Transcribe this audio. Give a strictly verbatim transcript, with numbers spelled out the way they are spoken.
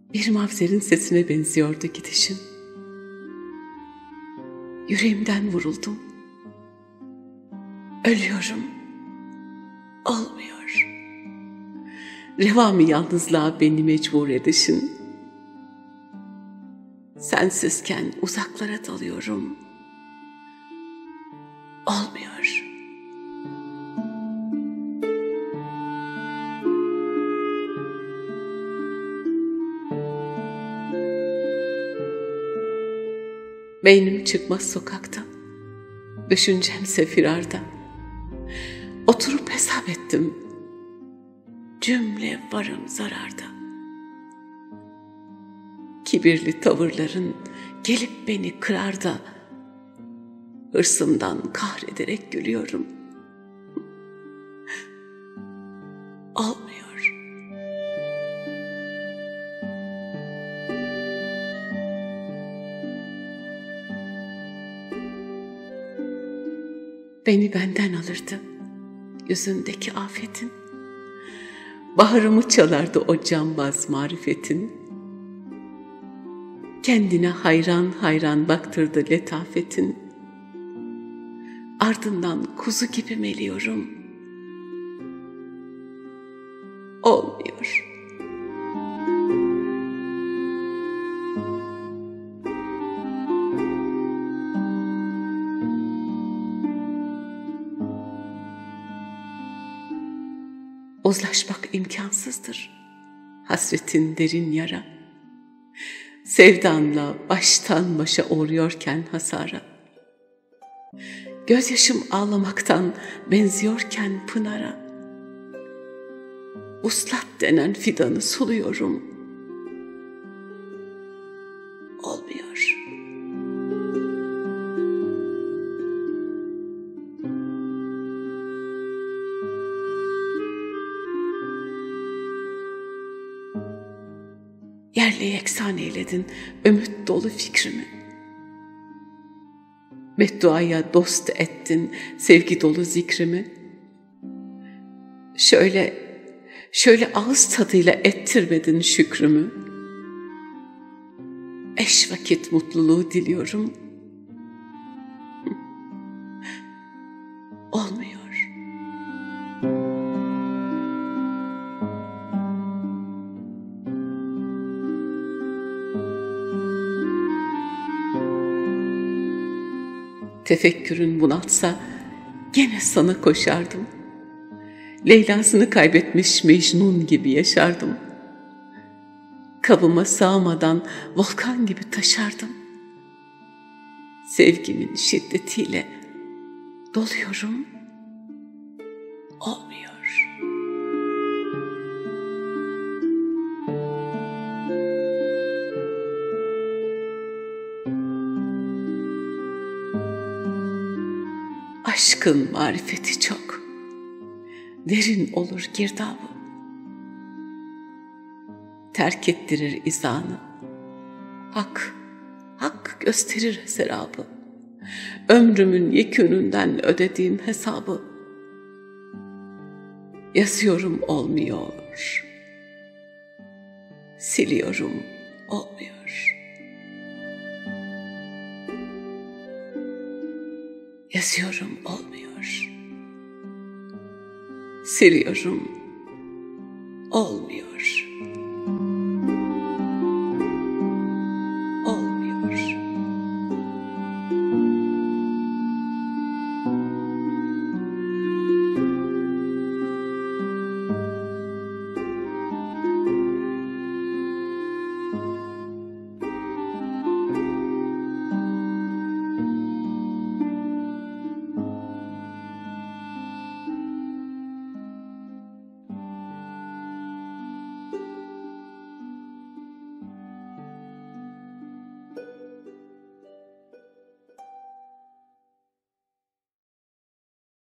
Bir mavzerin sesine benziyordu gidişin. Yüreğimden vuruldum. Ölüyorum. Olmuyor. Reva mı yalnızlığa beni mecbur edişin? Sensizken uzaklara dalıyorum. Olmuyor. Beynim çıkmaz sokakta, düşüncemse firarda. Oturup hesap ettim, cümle varım zararda. Kibirli tavırların gelip beni kırar da, hırsımdan kahrederek gülüyorum. Olmuyor. Beni benden alırdı yüzündeki afetin. Baharımı çalardı o cambaz marifetin. Kendine hayran hayran baktırdı letafetin. Ardından kuzu gibi meliyorum. Olmuyor. Uzlaşmak imkansızdır hasretin derin yara. Sevdanla baştan başa uğruyorken hasara. Gözyaşım ağlamaktan benziyorken pınara. Uslat denen fidanı suluyorum. Olmuyor. Yerle yeksan eyledin ümit dolu fikrimi. Bedduaya dost ettin sevgi dolu zikrimi. Şöyle, şöyle ağız tadıyla ettirmedin şükrümü. Eş vakit mutluluğu diliyorum. Olmuyor. Tefekkürün bunaltsa gene sana koşardım. Leyla'sını kaybetmiş Mecnun gibi yaşardım. Kabıma sığamadan volkan gibi taşardım. Sevgimin şiddetiyle doluyorum. Olmuyor. Aşkın marifeti çok, derin olur girdabı. Terk ettirir izanı, hak, hak gösterir serabı. Ömrümün yekününden ödediğim hesabı. Yazıyorum olmuyor, siliyorum olmuyor. Yazıyorum olmuyor. Siliyorum olmuyor.